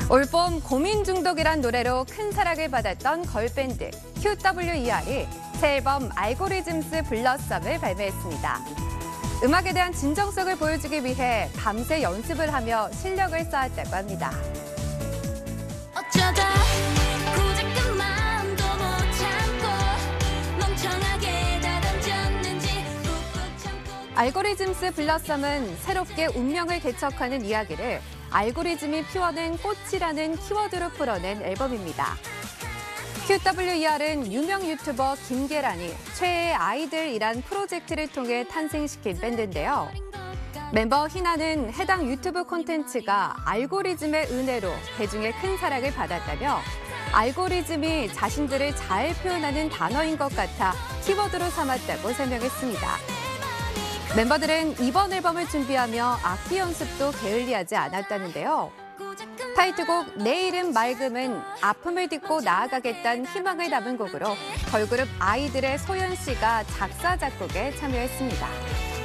올봄 고민 중독이란 노래로 큰 사랑을 받았던 걸밴드 QWER이 새 앨범 알고리즘스 블러썸을 발매했습니다. 음악에 대한 진정성을 보여주기 위해 밤새 연습을 하며 실력을 쌓았다고 합니다. 어쩌다 고작은 마음도 못 참고 멍청하게 다 던졌는지 꾹꾹 참고. 알고리즘스 블러썸은 새롭게 운명을 개척하는 이야기를 알고리즘이 피워낸 꽃이라는 키워드로 풀어낸 앨범입니다. QWER은 유명 유튜버 김계란이 최애의 아이들이란 프로젝트를 통해 탄생시킨 밴드인데요. 멤버 희나는 해당 유튜브 콘텐츠가 알고리즘의 은혜로 대중의 큰 사랑을 받았다며 알고리즘이 자신들을 잘 표현하는 단어인 것 같아 키워드로 삼았다고 설명했습니다. 멤버들은 이번 앨범을 준비하며 악기 연습도 게을리하지 않았다는데요. 타이틀곡 내 이름 맑음은 아픔을 딛고 나아가겠다는 희망을 담은 곡으로 걸그룹 아이들의 소연 씨가 작사, 작곡에 참여했습니다.